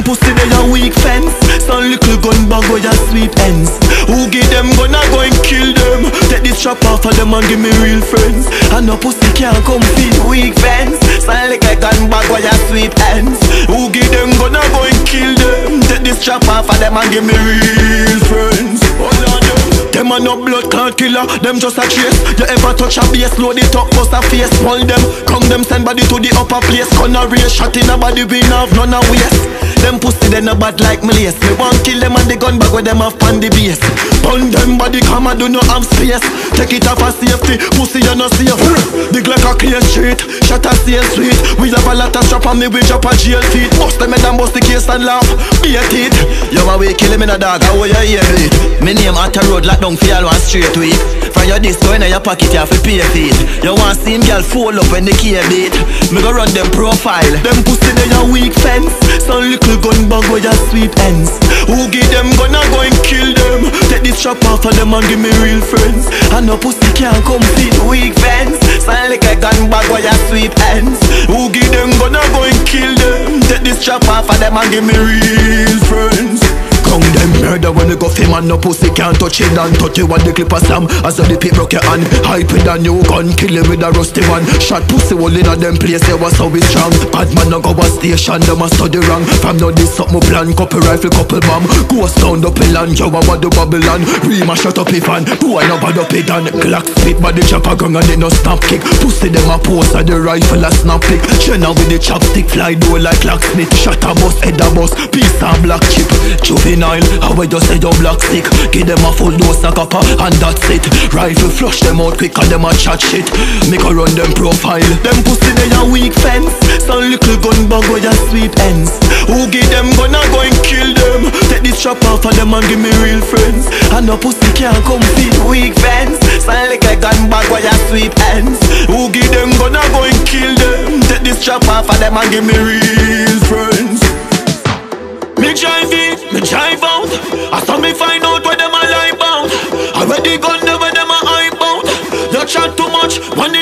pussy they a weak fence. Some little gun bag where ya sweep ends. Who give them gun I go and kill them. Take this strap off of them and give me real friends. And no pussy can't come feed weak fence. Some little gun bag where ya sweep ends. Who give them gun I go and kill them. Take this strap off of them and give me real friends. Them a no blood clot killer, them just a chase. You ever touch a base, load it up, bust a face. Hold them, come them send body to the upper place. Gonna race, shot in a body, we have none a waste. Them pussy they no bad like me lace. Me want kill them and the gun bag where them have pan the base. Burn them body, come and do no have space. Take it off for safety, pussy you no safe. Big like a clear street, shot a sail sweet. We have a lot of strap on me, we drop a jail feet. Bust them head and bust the case and laugh, be a teeth. You a way kill him in a dog, how you hear it? Me name at a road like down for all one straight week. From your disco in your pocket you have to pay feet. You want see him girl fall up when the key beat. Me go run them profile. Them pussy they a weak fence. Some little gun bag where ya sweep ends. Who give them gun I go and kill them. Take this strap off of them and give me real friends. And no pussy can't come feed weak fence. Some little gun bag where ya sweep ends. Who give them gun I go and kill them. Take this strap off of them and give me real friends. Come them murder when you go fame and no pussy can't touch it and touch you with the clipper slam. As the pit broke your hand, hype with a new gun, kill him with a rusty one. Shot pussy all in a them place, they was so strong. Bad man no go a station, them a study wrong. From now this up my plan, couple rifle, couple bomb. Ghost down the land, you a do Babylon. Rima shut up if fan, boy no bad up it and Glock spit by the chopper gun and it no snap kick. Pussy them a pose at the rifle a snap pick. Jenna with the chopstick fly door like locksmith. Shot a bus, head a bus, piece of black chip. Juvenile, how I just say your black stick. Give them a full dose of copper and that's it. Rifle flush them out quick and them a chat shit. Make a run them profile. Them pussy they a weak fence. Some little gun bag where ya sweep ends. Who give them gun I go and kill them. Take this strap off of them and give me real friends. And no pussy can't come feed weak fence. Some little gun bag where ya sweep ends. Who give them gun I go and kill them. Take this strap off of them and give me real friends. Me drive out. I saw me find out where them a lie bound. Already gun them where them a hype out. You chat too much, money